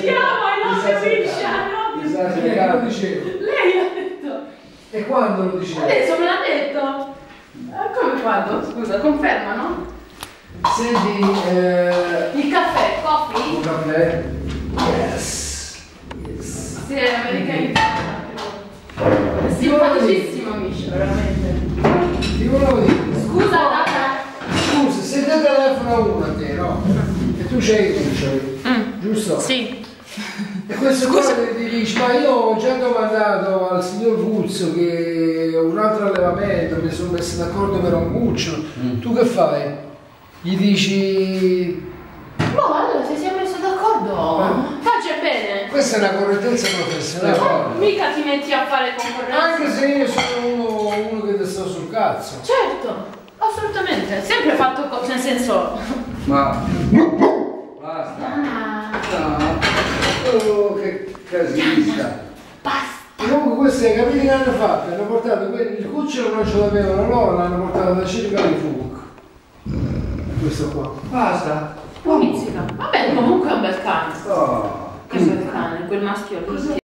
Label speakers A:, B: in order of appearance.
A: ama, non capisce, no?
B: Che lo dicevo?
A: Lei l'ha detto.
B: E quando lo dicevo?
A: Adesso me l'ha detto. Come quando? Scusa, conferma, no?
B: Senti,
A: Il caffè,
B: un
A: coffee?
B: caffè? Yes.
A: Sì, è americanizzato. Simpaticissimo, Misha, veramente.
B: Ti volevo dire.
A: Scusa, Data.
B: Scusa, se te telefona uno a te, no? E tu c'hai i cuccioli, giusto?
A: Sì.
B: E questo qua ti dici, ma io ho già domandato al signor Puzzo che un altro allevamento, mi sono messo d'accordo per un cucciolo, tu che fai? Gli dici...
A: No, allora se siamo messi d'accordo, faccia bene.
B: Questa è una correttezza professionale.
A: Mica ti metti a fare concorrenza.
B: Anche se io sono uno che ti sto sul cazzo.
A: Certo, assolutamente. Sempre fatto cose, nel senso...
B: Ma... Basta. No. Oh, che casista.
A: Basta.
B: Comunque questi hai capito che hanno fatto? Hanno portato il cucciolo non ce l'avevano loro, l'hanno portato da circa di Fuc. Questo qua. Basta.
A: Pizzica. Vabbè, comunque è un bel cane.
B: Oh.
A: Che bel cane, quel maschio lì.